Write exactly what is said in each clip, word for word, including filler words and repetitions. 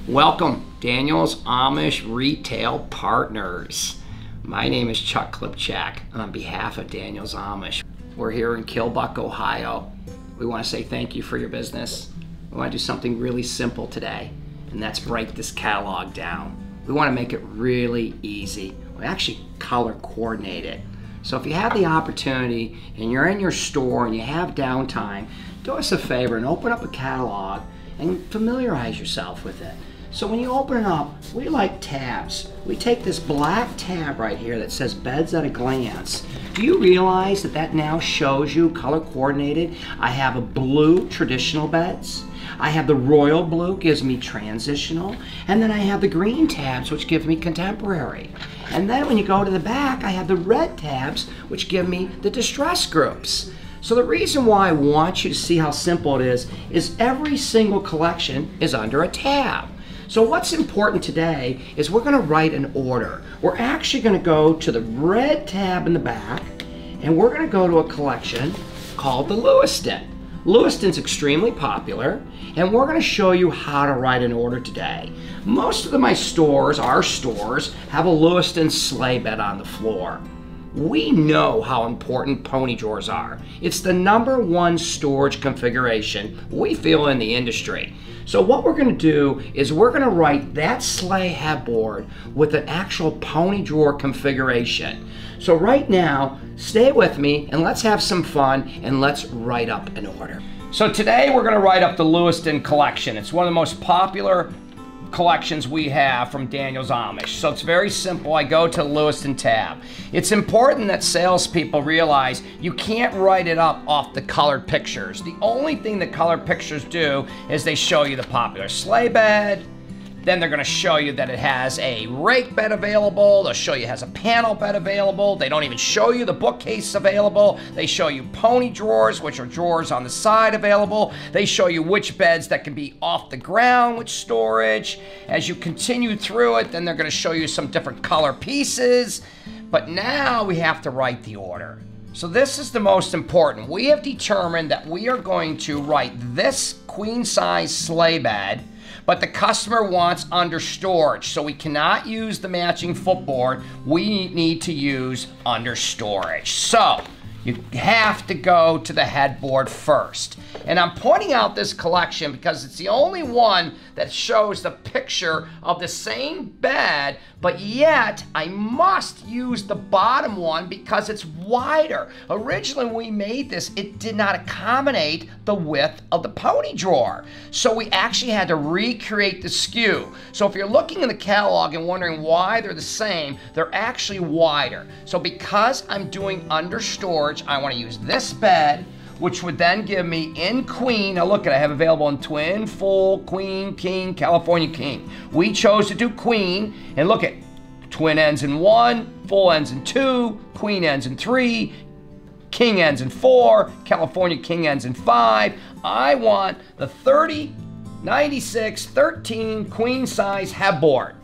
Welcome, Daniel's Amish Retail Partners. My name is Chuck Klipchak, and on behalf of Daniel's Amish, we're here in Killbuck, Ohio. We want to say thank you for your business. We want to do something really simple today, and that's break this catalog down. We want to make it really easy. We actually color coordinate it. So if you have the opportunity and you're in your store and you have downtime, do us a favor and open up a catalog and familiarize yourself with it. So when you open it up, we like tabs. We take this black tab right here that says Beds at a Glance. Do you realize that that now shows you color coordinated? I have a blue traditional beds. I have the royal blue, gives me transitional. And then I have the green tabs, which give me contemporary. And then when you go to the back, I have the red tabs, which give me the distress groups. So the reason why I want you to see how simple it is, is every single collection is under a tab. So what's important today is we're going to write an order. We're actually going to go to the red tab in the back, and we're going to go to a collection called the Lewiston. Lewiston's extremely popular, and we're going to show you how to write an order today. Most of my stores, our stores, have a Lewiston sleigh bed on the floor. We know how important pony drawers are. It's the number one storage configuration we feel in the industry. So what we're going to do is we're going to write that sleigh headboard with an actual pony drawer configuration. So right now, stay with me and let's have some fun and let's write up an order. So today we're going to write up the Lewiston collection. It's one of the most popular collections we have from Daniel's Amish. So it's very simple. I go to the Lewiston tab. It's important that salespeople realize you can't write it up off the colored pictures. The only thing the colored pictures do is they show you the popular sleigh bed. Then they're going to show you that it has a rake bed available. They'll show you it has a panel bed available. They don't even show you the bookcase available. They show you pony drawers, which are drawers on the side available. They show you which beds that can be off the ground with storage. As you continue through it, then they're going to show you some different color pieces. But now we have to write the order. So this is the most important. We have determined that we are going to write this queen size sleigh bed, but the customer wants under storage, so we cannot use the matching footboard. We need to use under storage. So you have to go to the headboard first. And I'm pointing out this collection because it's the only one that shows the picture of the same bed, but yet I must use the bottom one because it's wider. Originally when we made this, it did not accommodate the width of the pony drawer. So we actually had to recreate the S K U. So if you're looking in the catalog and wondering why they're the same, they're actually wider. So because I'm doing under storage, I want to use this bed, which would then give me in queen. Now look at it, I have available in twin, full, queen, king, California king. We chose to do queen, and look at twin ends in one, full ends in two, queen ends in three, king ends in four, California king ends in five. I want the thirty, ninety-six, thirteen queen size headboard.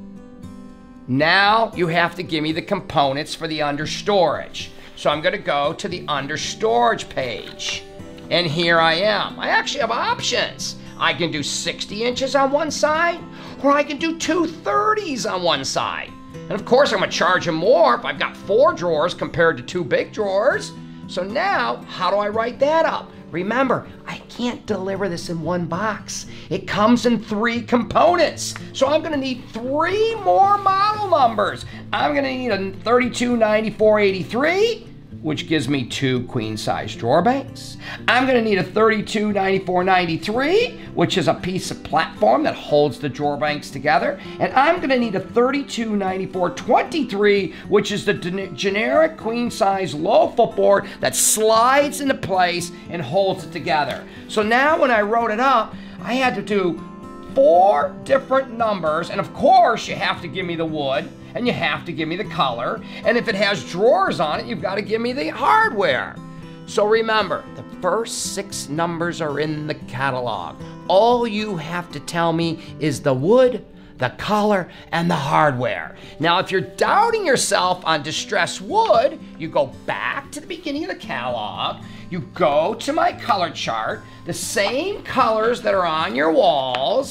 Now you have to give me the components for the under storage. So I'm going to go to the under storage page, and here I am. I actually have options. I can do sixty inches on one side, or I can do two thirties on one side. And of course I'm going to charge them more if I've got four drawers compared to two big drawers. So now, how do I write that up? Remember, I can't deliver this in one box. It comes in three components. So I'm gonna need three more model numbers. I'm gonna need a thirty-two ninety-four eighty-three, which gives me two queen size drawer banks. I'm gonna need a thirty-two ninety-four ninety-three, which is a piece of platform that holds the drawer banks together. And I'm gonna need a thirty-two ninety-four twenty-three, which is the generic queen size low footboard that slides into place and holds it together. So now when I wrote it up, I had to do four different numbers, and of course you have to give me the wood, and you have to give me the color, and if it has drawers on it, you've got to give me the hardware. So remember, the first six numbers are in the catalog. All you have to tell me is the wood, the color, and the hardware. Now, if you're doubting yourself on distress wood, you go back to the beginning of the catalog, you go to my color chart, the same colors that are on your walls,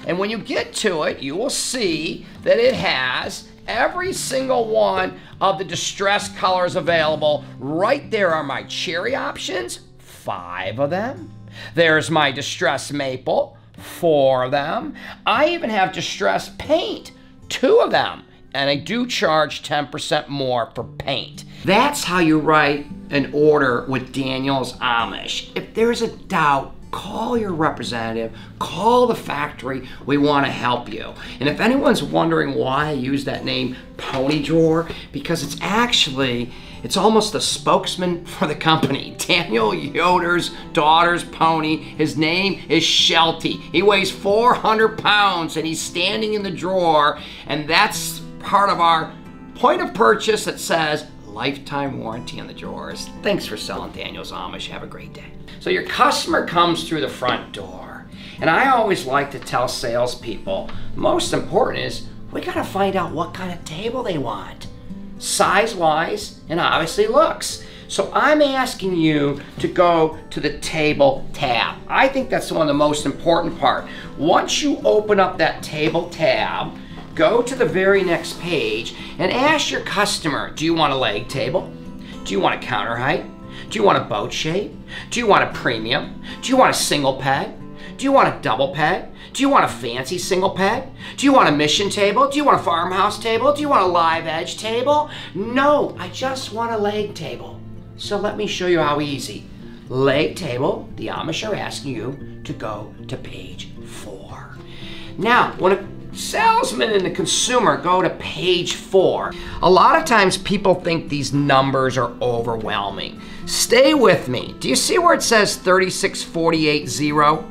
And when you get to it, you will see that it has every single one of the distressed colors available. Right there are my cherry options, five of them. There's my distressed maple, four of them. I even have distressed paint, two of them. And I do charge ten percent more for paint. That's how you write an order with Daniel's Amish. If there's a doubt, call your representative, call the factory. We want to help you. And if anyone's wondering why I use that name Pony Drawer, because it's actually, it's almost the spokesman for the company. Daniel Yoder's daughter's pony, his name is Shelty. He weighs four hundred pounds and he's standing in the drawer, and that's part of our point of purchase that says lifetime warranty on the drawers. Thanks for selling Daniel's Amish. Have a great day. So your customer comes through the front door, and I always like to tell salespeople, most important is we gotta find out what kind of table they want, size-wise and obviously looks. So I'm asking you to go to the table tab. I think that's one of the most important part. Once you open up that table tab, go to the very next page and ask your customer, do you want a leg table? Do you want a counter height? Do you want a boat shape? Do you want a premium? Do you want a single peg? Do you want a double peg? Do you want a fancy single peg? Do you want a mission table? Do you want a farmhouse table? Do you want a live edge table? No, I just want a leg table. So let me show you how easy. Leg table, the Amish are asking you to go to page four. Now, when a salesman and the consumer go to page four, a lot of times people think these numbers are overwhelming. Stay with me. Do you see where it says thirty-six forty-eight zero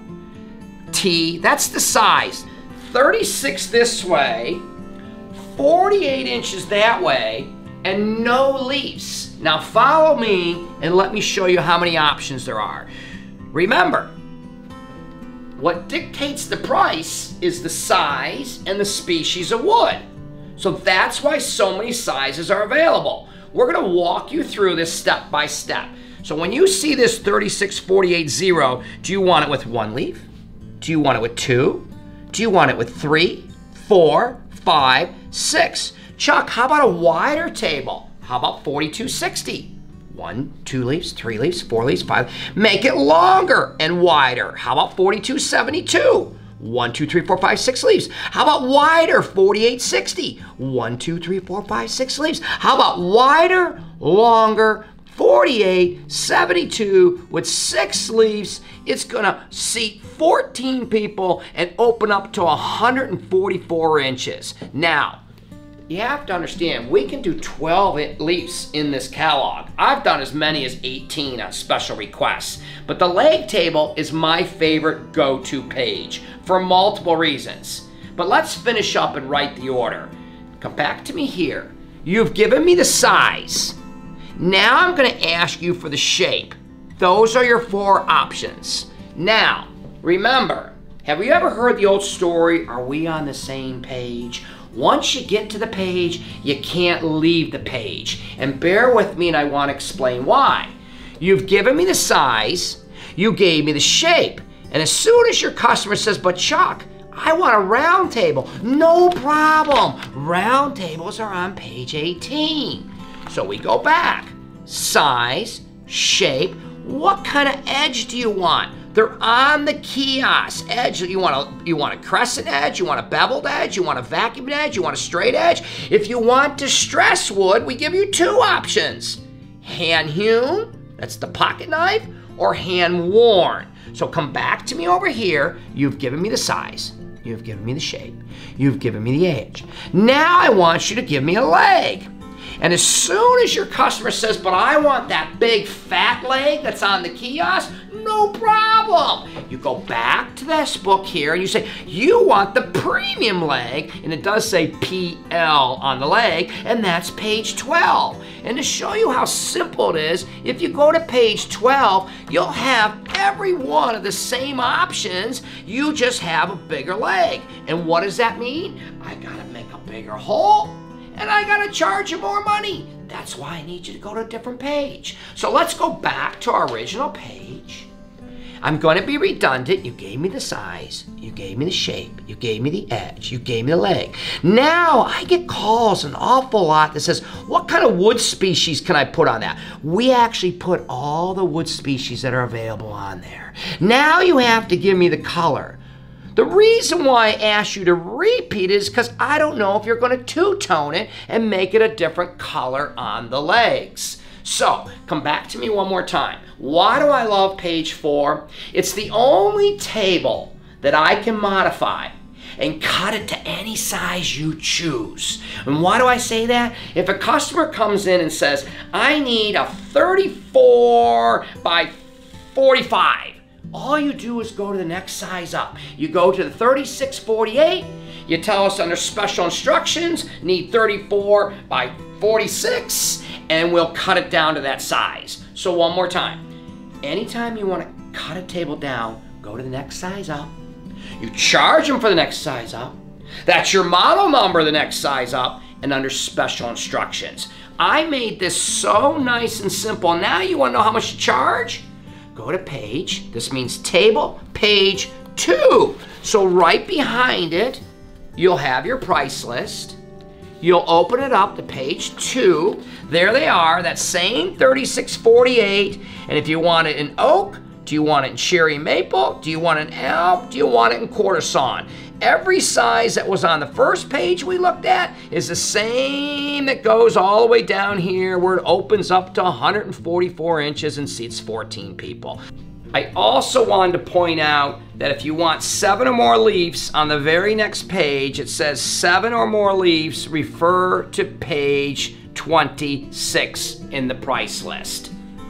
T? That's the size. thirty-six this way, forty-eight inches that way, and no leaves. Now follow me and let me show you how many options there are. Remember, what dictates the price is the size and the species of wood. So that's why so many sizes are available. We're gonna walk you through this step by step. So when you see this thirty-six forty-eight zero, do you want it with one leaf? Do you want it with two? Do you want it with three, four, five, six? Chuck, how about a wider table? How about forty-two sixty? One, two leaves, three leaves, four leaves, five. Make it longer and wider. How about forty-two seventy-two? One, two, three, four, five, six leaves. How about wider, forty-eight sixty? One, two, three, four, five, six leaves. How about wider, longer, forty-eight seventy-two with six leaves? It's gonna seat fourteen people and open up to one hundred forty-four inches. Now, you have to understand, we can do twelve leaves in this catalog. I've done as many as eighteen on special requests, but the leg table is my favorite go-to page for multiple reasons. But let's finish up and write the order. Come back to me here. You've given me the size. Now I'm gonna ask you for the shape. Those are your four options. Now, remember, have you ever heard the old story, are we on the same page? Once you get to the page, you can't leave the page. And bear with me, and I want to explain why. You've given me the size, you gave me the shape, and as soon as your customer says, but Chuck, I want a round table, no problem. Round tables are on page eighteen. So we go back. Size, shape, what kind of edge do you want? They're on the kiosk. Edge, you want a, you want a crescent edge, you want a beveled edge, you want a vacuum edge, you want a straight edge. If you want distress wood, we give you two options. Hand hewn, that's the pocket knife, or hand worn. So come back to me over here. You've given me the size, you've given me the shape, you've given me the edge. Now I want you to give me a leg. And as soon as your customer says, but I want that big fat leg that's on the kiosk, no problem. You go back to this book here and you say, you want the premium leg, and it does say P L on the leg, and that's page twelve. And to show you how simple it is, if you go to page twelve, you'll have every one of the same options, you just have a bigger leg. And what does that mean? I gotta make a bigger hole, and I gotta charge you more money. That's why I need you to go to a different page. So let's go back to our original page. I'm going to be redundant. You gave me the size, you gave me the shape, you gave me the edge, you gave me the leg. Now I get calls an awful lot that says, what kind of wood species can I put on that? We actually put all the wood species that are available on there. Now you have to give me the color. The reason why I asked you to repeat is because I don't know if you're going to two-tone it and make it a different color on the legs. So, come back to me one more time. Why do I love page four? It's the only table that I can modify and cut it to any size you choose. And why do I say that? If a customer comes in and says, I need a thirty-four by forty-five, all you do is go to the next size up. You go to the thirty-six forty-eight, you tell us under special instructions, need thirty-four by forty-six, and we'll cut it down to that size. So one more time. Anytime you want to cut a table down, go to the next size up. You charge them for the next size up. That's your model number, the next size up, and under special instructions. I made this so nice and simple. Now you want to know how much to charge? Go to page, this means table, page two. So right behind it, you'll have your price list. You'll open it up to page two. There they are, that same thirty-six forty-eight. And if you want it in oak, do you want it in cherry maple? Do you want it in elm? Do you want it in quarter sawn? Every size that was on the first page we looked at is the same that goes all the way down here where it opens up to one hundred forty-four inches and seats fourteen people. I also wanted to point out that if you want seven or more leaves on the very next page, it says seven or more leaves, refer to page twenty-six in the price list.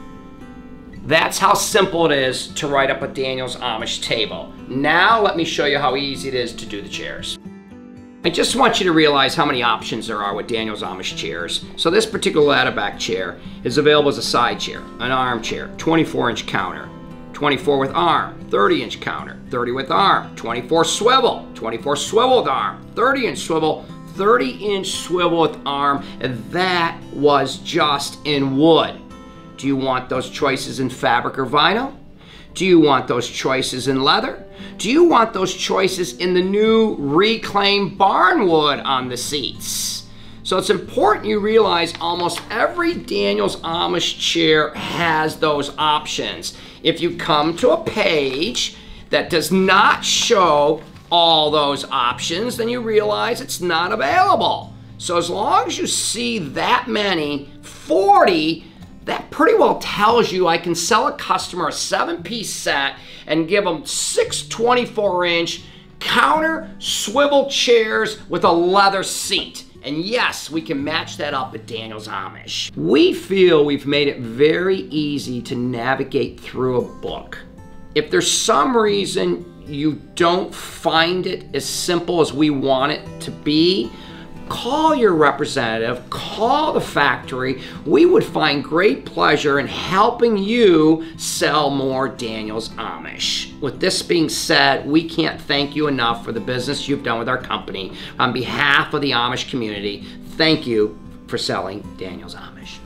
That's how simple it is to write up a Daniels Amish table. Now let me show you how easy it is to do the chairs. I just want you to realize how many options there are with Daniels Amish chairs. So this particular ladder back chair is available as a side chair, an armchair, twenty-four inch counter, twenty-four with arm, thirty inch counter, thirty with arm, twenty-four swivel, twenty-four swivel with arm, thirty inch swivel, thirty inch swivel with arm, and that was just in wood. Do you want those choices in fabric or vinyl? Do you want those choices in leather? Do you want those choices in the new reclaimed barn wood on the seats? So it's important you realize almost every Daniels Amish chair has those options. If you come to a page that does not show all those options, then you realize it's not available. So as long as you see that many, forty, that pretty well tells you I can sell a customer a seven-piece set and give them six twenty-four inch counter swivel chairs with a leather seat. And yes, we can match that up at Daniels Amish. We feel we've made it very easy to navigate through a book. If there's some reason you don't find it as simple as we want it to be, call your representative, call the factory. We would find great pleasure in helping you sell more Daniels Amish. With this being said, we can't thank you enough for the business you've done with our company. On behalf of the Amish community, thank you for selling Daniels Amish.